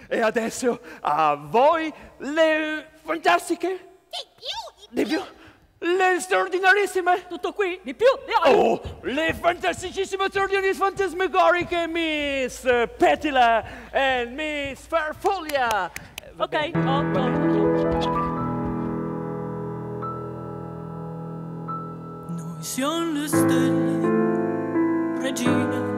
E adesso a voi le fantastiche? Di più? Le straordinarissime? Tutto qui? Di più? Di... Oh, le fantasticissime straordinarie fantasmagoriche Miss Petila e Miss Farfoglia. Ok, Noi siamo le stelle, regine